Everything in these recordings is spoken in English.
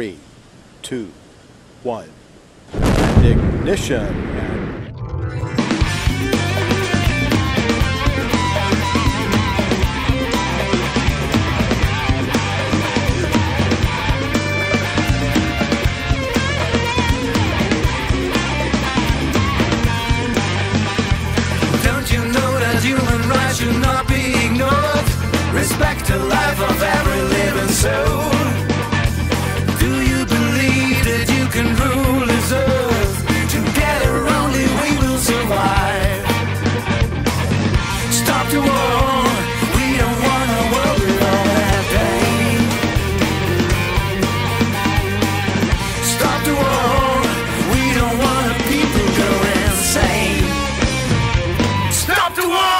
3, 2, 1. And ignition. Should not be ignored. Respect the life of every living soul. Do you believe that you can rule this earth? Together only we will survive. Stop the war. We don't want a world with all that pain. Stop the war. We don't want the people go insane. Stop the war.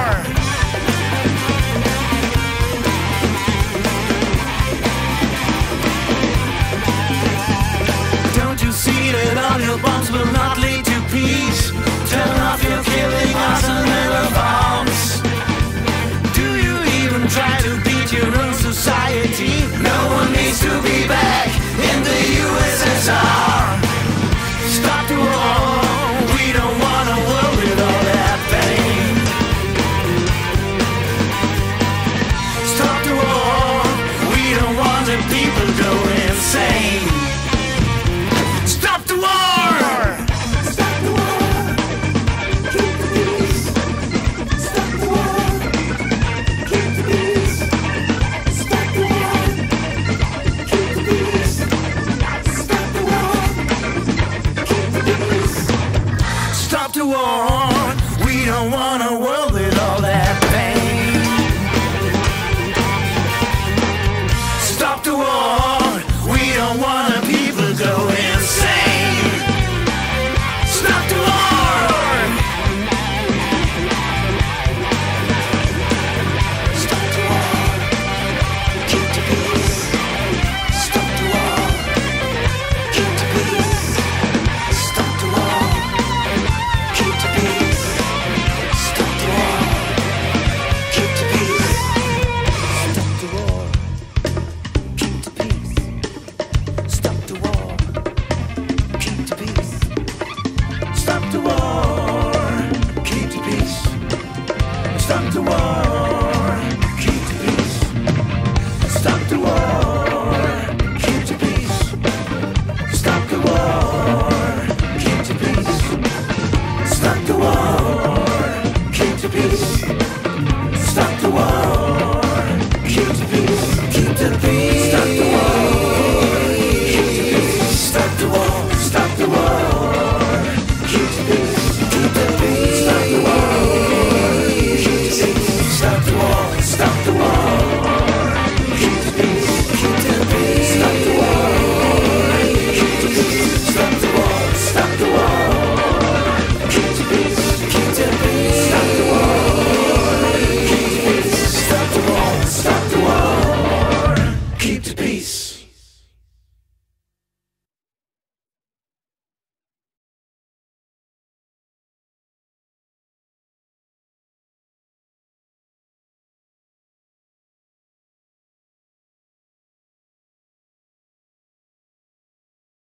All your bombs will not lead to peace. Turn off your killing arsenal of arms. Do you even try to beat your own society? No one needs to be back in the USSR. Stop the war. We don't want a world with all that pain. Stop the war. We don't want the people go insane. Stop the war! Stop the war! Keep the peace! Stop the war! Keep the peace! Stop the war! Keep the peace! Stop the war! Keep the peace! Stop the war! We don't want